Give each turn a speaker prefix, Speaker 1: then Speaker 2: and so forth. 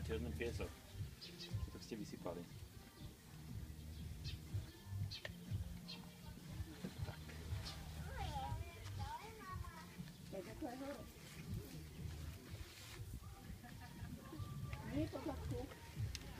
Speaker 1: černý piesok. To ste vysypali.
Speaker 2: Nie, to tak tu.